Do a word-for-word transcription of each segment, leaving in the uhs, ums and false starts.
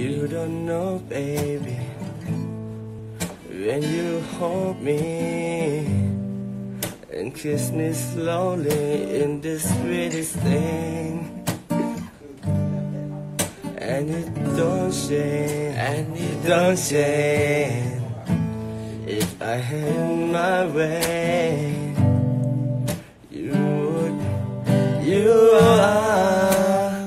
You don't know, baby, when you hold me and kiss me slowly in the sweetest thing. And it don't shame, and it don't shame. If I had my way, you would, you are.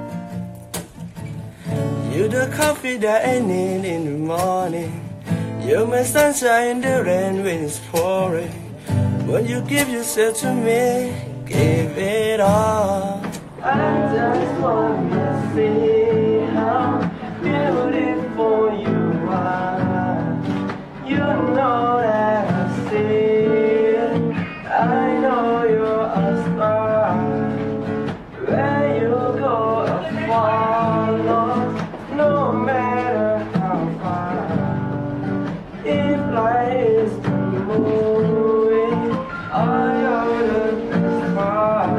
You're the coffee that I need in the morning. You're my sunshine in the rain when it's pouring. When you give yourself to me, give it all. I just want to see how beautiful you are. You know that I see it. I know you're a star. Where you go, I follow, no matter how far. If life is the movie, I know the best part.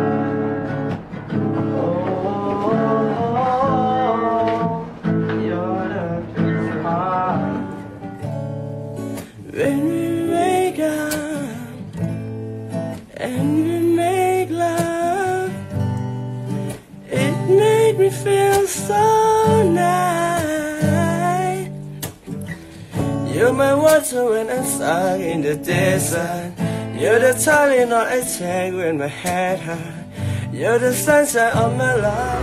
When we wake up and we make love, it makes me feel so nice. You're my water when I'm stuck in the desert. You're the Tylenol I take when my head hurts. You're the sunshine of my life.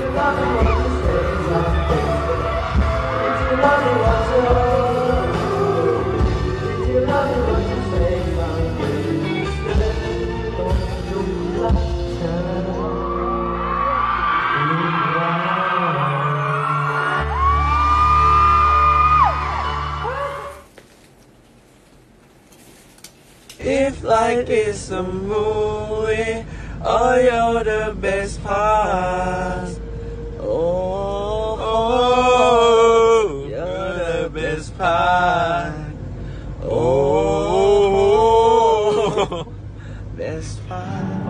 If life is a movie, oh, you're the best part. Oh, oh, you're the best part. Oh, best part.